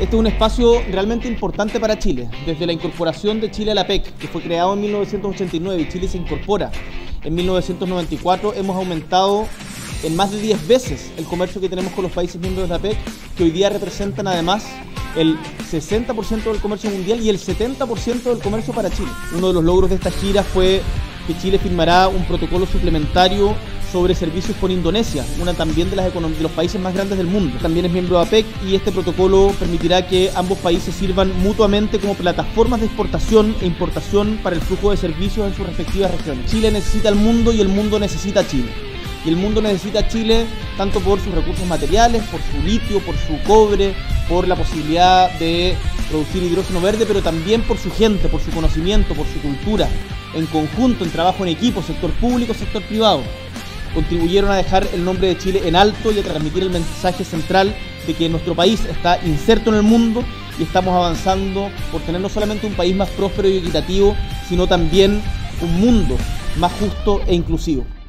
Este es un espacio realmente importante para Chile. Desde la incorporación de Chile a la PEC, que fue creado en 1989 y Chile se incorpora en 1994, hemos aumentado en más de 10 veces el comercio que tenemos con los países miembros de la PEC, que hoy día representan además el 60% del comercio mundial y el 70% del comercio para Chile. Uno de los logros de esta gira fue que Chile firmará un protocolo suplementario sobre servicios con Indonesia, una también de los países más grandes del mundo. También es miembro de APEC y este protocolo permitirá que ambos países sirvan mutuamente como plataformas de exportación e importación para el flujo de servicios en sus respectivas regiones. Chile necesita al mundo y el mundo necesita a Chile. Y el mundo necesita a Chile tanto por sus recursos materiales, por su litio, por su cobre, por la posibilidad de producir hidrógeno verde, pero también por su gente, por su conocimiento, por su cultura, en conjunto, en trabajo en equipo, sector público, sector privado. Contribuyeron a dejar el nombre de Chile en alto y a transmitir el mensaje central de que nuestro país está inserto en el mundo y estamos avanzando por tener no solamente un país más próspero y equitativo, sino también un mundo más justo e inclusivo.